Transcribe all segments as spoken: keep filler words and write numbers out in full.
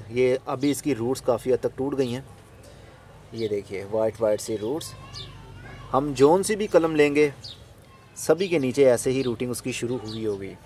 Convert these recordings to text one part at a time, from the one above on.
ये अभी इसकी रूट्स काफ़ी हद तक टूट गई हैं। ये देखिए वाइट वाइट सी रूट्स। हम जोन सी भी कलम लेंगे सभी के नीचे ऐसे ही रूटिंग उसकी शुरू हुई होगी।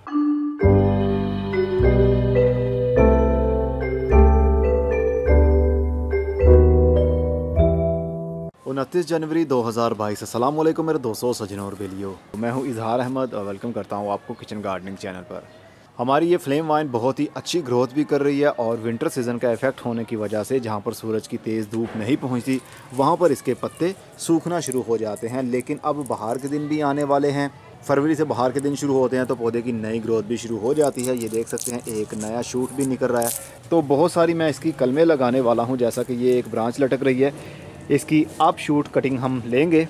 उनतीस जनवरी दो हज़ार बाईस। अस्सलाम वालेकुम मेरे दोस्तों, सज्जनों और बेलियो। मैं हूं इजहार अहमद और वेलकम करता हूं आपको किचन गार्डनिंग चैनल पर। हमारी ये फ्लेम वाइन बहुत ही अच्छी ग्रोथ भी कर रही है और विंटर सीज़न का इफेक्ट होने की वजह से जहां पर सूरज की तेज़ धूप नहीं पहुंचती वहां पर इसके पत्ते सूखना शुरू हो जाते हैं। लेकिन अब बाहर के दिन भी आने वाले हैं, फरवरी से बाहर के दिन शुरू होते हैं तो पौधे की नई ग्रोथ भी शुरू हो जाती है। ये देख सकते हैं एक नया शूट भी निकल रहा है। तो बहुत सारी मैं इसकी कलमें लगाने वाला हूँ। जैसा कि ये एक ब्रांच लटक रही है, इसकी अप शूट कटिंग हम लेंगे।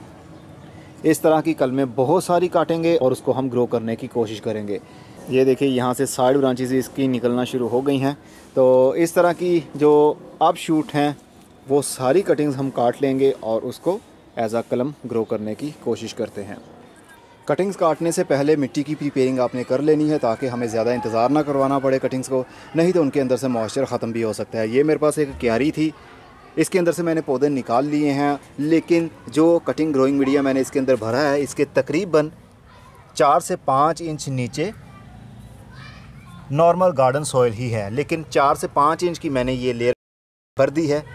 इस तरह की कलमें बहुत सारी काटेंगे और उसको हम ग्रो करने की कोशिश करेंगे। ये देखिए यहाँ से साइड ब्रांचेस इसकी निकलना शुरू हो गई हैं। तो इस तरह की जो अप शूट हैं वो सारी कटिंग्स हम काट लेंगे और उसको एज आ कलम ग्रो करने की कोशिश करते हैं। कटिंग्स काटने से पहले मिट्टी की प्रिपेयरिंग आपने कर लेनी है ताकि हमें ज़्यादा इंतज़ार ना करवाना पड़े कटिंग्स को, नहीं तो उनके अंदर से मॉइस्चर ख़त्म भी हो सकता है। ये मेरे पास एक क्यारी थी, इसके अंदर से मैंने पौधे निकाल लिए हैं, लेकिन जो कटिंग ग्रोइंग मीडिया मैंने इसके अंदर भरा है इसके तकरीबन चार से पाँच इंच नीचे नॉर्मल गार्डन सॉइल ही है, लेकिन चार से पाँच इंच की मैंने ये लेयर भर दी है।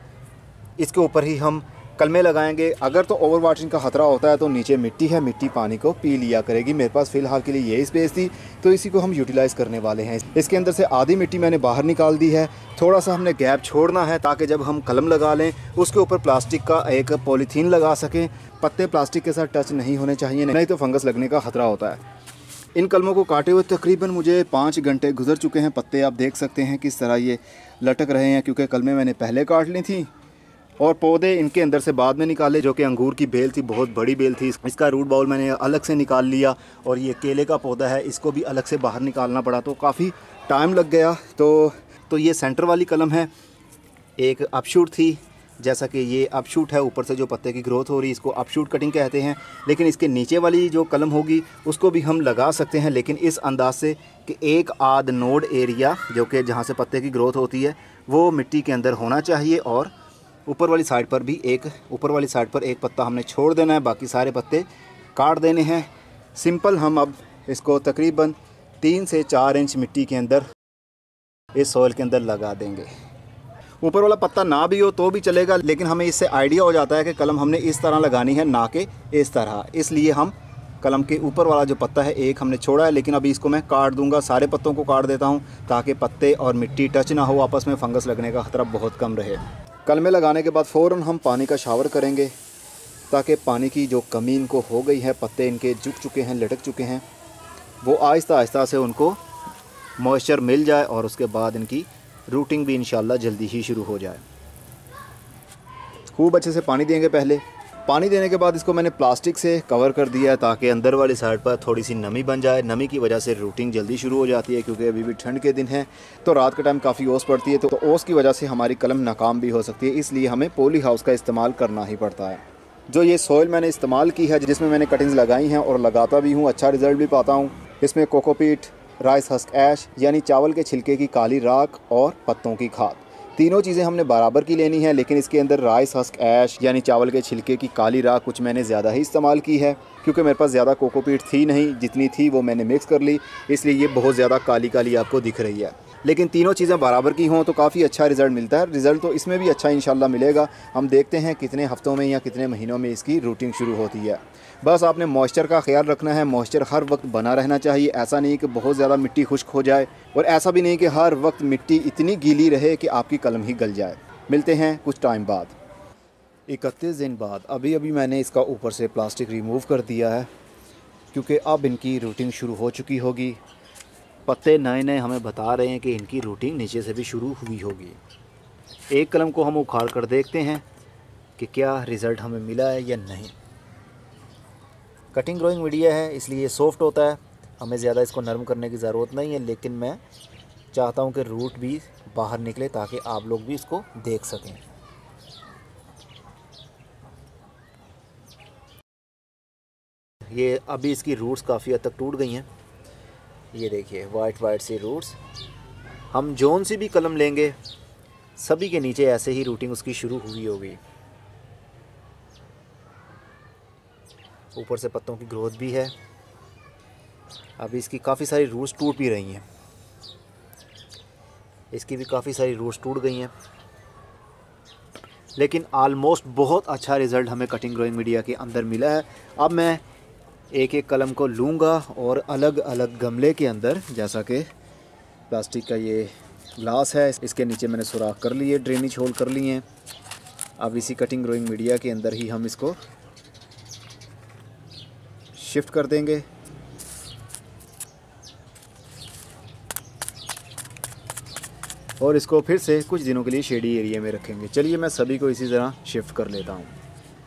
इसके ऊपर ही हम कलमें लगाएंगे। अगर तो ओवर वाटरिंग का ख़तरा होता है तो नीचे मिट्टी है, मिट्टी पानी को पी लिया करेगी। मेरे पास फ़िलहाल के लिए यही स्पेस थी तो इसी को हम यूटिलाइज़ करने वाले हैं। इसके अंदर से आधी मिट्टी मैंने बाहर निकाल दी है। थोड़ा सा हमने गैप छोड़ना है ताकि जब हम कलम लगा लें उसके ऊपर प्लास्टिक का एक पॉलीथीन लगा सकें। पत्ते प्लास्टिक के साथ टच नहीं होने चाहिए, नहीं तो फंगस लगने का ख़तरा होता है। इन कलमों को काटे हुए तकरीबन मुझे पाँच घंटे गुजर चुके हैं। पत्ते आप देख सकते हैं किस तरह ये लटक रहे हैं, क्योंकि कलमें मैंने पहले काट ली थी और पौधे इनके अंदर से बाद में निकाले। जो कि अंगूर की बेल थी, बहुत बड़ी बेल थी, इसका रूट बाउल मैंने अलग से निकाल लिया। और ये केले का पौधा है, इसको भी अलग से बाहर निकालना पड़ा, तो काफ़ी टाइम लग गया। तो तो ये सेंटर वाली कलम है, एक अपशूट थी। जैसा कि ये अपशूट है, ऊपर से जो पत्ते की ग्रोथ हो रही है इसको अपशूट कटिंग कहते हैं। लेकिन इसके नीचे वाली जो कलम होगी उसको भी हम लगा सकते हैं, लेकिन इस अंदाज से कि एक आध नोड एरिया जो कि जहाँ से पत्ते की ग्रोथ होती है वो मिट्टी के अंदर होना चाहिए। और ऊपर वाली साइड पर भी एक ऊपर वाली साइड पर एक पत्ता हमने छोड़ देना है, बाकी सारे पत्ते काट देने हैं। सिंपल हम अब इसको तकरीबन तीन से चार इंच मिट्टी के अंदर इस सॉइल के अंदर लगा देंगे। ऊपर वाला पत्ता ना भी हो तो भी चलेगा, लेकिन हमें इससे आइडिया हो जाता है कि कलम हमने इस तरह लगानी है, ना कि इस तरह। इसलिए हम कलम के ऊपर वाला जो पत्ता है एक हमने छोड़ा है, लेकिन अभी इसको मैं काट दूंगा। सारे पत्तों को काट देता हूँ ताकि पत्ते और मिट्टी टच ना हो आपस में, फंगस लगने का ख़तरा बहुत कम रहे। कलमें लगाने के बाद फ़ौरन हम पानी का शावर करेंगे ताकि पानी की जो कमी इनको हो गई है, पत्ते इनके झुक चुके हैं, लटक चुके हैं, वो आहिस्ता आहिस्ता से उनको मॉइस्चर मिल जाए और उसके बाद इनकी रूटिंग भी इंशाल्लाह जल्दी ही शुरू हो जाए। खूब अच्छे से पानी देंगे। पहले पानी देने के बाद इसको मैंने प्लास्टिक से कवर कर दिया है ताकि अंदर वाली साइड पर थोड़ी सी नमी बन जाए। नमी की वजह से रूटिंग जल्दी शुरू हो जाती है, क्योंकि अभी भी ठंड के दिन हैं तो रात के टाइम काफ़ी ओस पड़ती है, तो, तो ओस की वजह से हमारी कलम नाकाम भी हो सकती है। इसलिए हमें पॉली हाउस का इस्तेमाल करना ही पड़ता है। जो ये सॉइल मैंने इस्तेमाल की है, जिसमें मैंने कटिंग्स लगाई हैं और लगाता भी हूँ, अच्छा रिजल्ट भी पाता हूँ। इसमें कोकोपीट, राइस हस्क ऐश यानी चावल के छिलके की काली राख और पत्तों की खाद, तीनों चीज़ें हमने बराबर की लेनी है। लेकिन इसके अंदर राइस हस्क ऐश यानी चावल के छिलके की काली राख कुछ मैंने ज़्यादा ही इस्तेमाल की है, क्योंकि मेरे पास ज़्यादा कोकोपीट थी नहीं, जितनी थी वो मैंने मिक्स कर ली, इसलिए ये बहुत ज़्यादा काली काली आपको दिख रही है। लेकिन तीनों चीज़ें बराबर की हों तो काफ़ी अच्छा रिज़ल्ट मिलता है। रिज़ल्ट तो इसमें भी अच्छा इंशाल्लाह मिलेगा। हम देखते हैं कितने हफ्तों में या कितने महीनों में इसकी रूटिंग शुरू होती है। बस आपने मॉइस्चर का ख्याल रखना है, मॉइस्चर हर वक्त बना रहना चाहिए। ऐसा नहीं कि बहुत ज़्यादा मिट्टी खुश्क हो जाए और ऐसा भी नहीं कि हर वक्त मिट्टी इतनी गीली रहे कि आपकी कलम ही गल जाए। मिलते हैं कुछ टाइम बाद, इकतीस दिन बाद। अभी अभी मैंने इसका ऊपर से प्लास्टिक रिमूव कर दिया है, क्योंकि अब इनकी रूटिंग शुरू हो चुकी होगी। पत्ते नए नए हमें बता रहे हैं कि इनकी रूटिंग नीचे से भी शुरू हुई होगी। एक कलम को हम उखाड़ कर देखते हैं कि क्या रिज़ल्ट हमें मिला है या नहीं। कटिंग ग्रोइंग मीडिया है इसलिए सॉफ्ट होता है, हमें ज़्यादा इसको नरम करने की ज़रूरत नहीं है, लेकिन मैं चाहता हूं कि रूट भी बाहर निकले ताकि आप लोग भी इसको देख सकें। ये अभी इसकी रूट्स काफ़ी हद तक टूट गई हैं। ये देखिए वाइट वाइट सी रूट्स। हम जोन सी भी कलम लेंगे सभी के नीचे ऐसे ही रूटिंग उसकी शुरू हुई होगी। ऊपर से पत्तों की ग्रोथ भी है। अभी इसकी काफ़ी सारी रूट्स टूट भी रही हैं, इसकी भी काफ़ी सारी रूट्स टूट गई हैं, लेकिन आलमोस्ट बहुत अच्छा रिज़ल्ट हमें कटिंग ग्रोइंग मीडिया के अंदर मिला है। अब मैं एक एक कलम को लूँगा और अलग अलग गमले के अंदर, जैसा कि प्लास्टिक का ये ग्लास है, इसके नीचे मैंने सुराख कर लिए, ड्रेनेज होल कर लिए हैं। अब इसी कटिंग ग्रोइंग मीडिया के अंदर ही हम इसको शिफ्ट कर देंगे। और इसको फिर से कुछ दिनों के लिए शेडी एरिया में रखेंगे। चलिए मैं सभी को इसी तरह शिफ्ट कर लेता हूँ।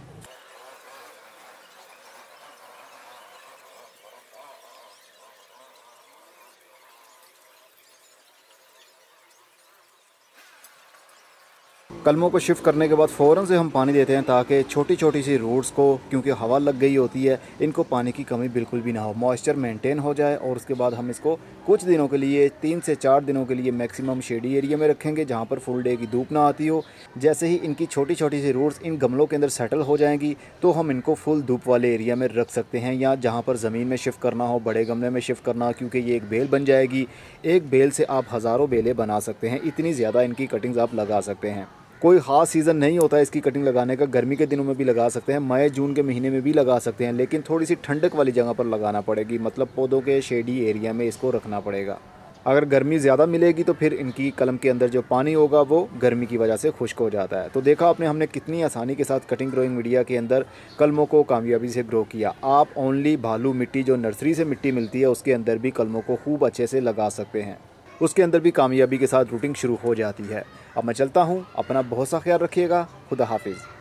कलमों को शिफ्ट करने के बाद फ़ौरन से हम पानी देते हैं ताकि छोटी छोटी सी रूट्स को, क्योंकि हवा लग गई होती है, इनको पानी की कमी बिल्कुल भी ना हो, मॉइस्चर मेंटेन हो जाए। और उसके बाद हम इसको कुछ दिनों के लिए, तीन से चार दिनों के लिए मैक्सिमम शेडी एरिया में रखेंगे जहाँ पर फुल डे की धूप ना आती हो। जैसे ही इनकी छोटी छोटी सी रूट्स इन गमलों के अंदर सेटल हो जाएंगी तो हम इनको फुल धूप वाले एरिया में रख सकते हैं, या जहाँ पर ज़मीन में शिफ्ट करना हो, बड़े गमले में शिफ्ट करना हो, क्योंकि ये एक बेल बन जाएगी। एक बेल से आप हज़ारों बेलें बना सकते हैं, इतनी ज़्यादा इनकी कटिंग्स आप लगा सकते हैं। कोई ख़ास सीज़न नहीं होता है इसकी कटिंग लगाने का, गर्मी के दिनों में भी लगा सकते हैं, मई जून के महीने में भी लगा सकते हैं, लेकिन थोड़ी सी ठंडक वाली जगह पर लगाना पड़ेगी, मतलब पौधों के शेडी एरिया में इसको रखना पड़ेगा। अगर गर्मी ज़्यादा मिलेगी तो फिर इनकी कलम के अंदर जो पानी होगा वो गर्मी की वजह से खुश्क हो जाता है। तो देखा आपने हमने कितनी आसानी के साथ कटिंग ग्रोइंग मीडिया के अंदर कलमों को कामयाबी से ग्रो किया। आप ओनली भालू मिट्टी, जो नर्सरी से मिट्टी मिलती है, उसके अंदर भी कलमों को खूब अच्छे से लगा सकते हैं, उसके अंदर भी कामयाबी के साथ रूटिंग शुरू हो जाती है। अब मैं चलता हूँ, अपना बहुत सा ख्याल रखिएगा। खुदा हाफिज़।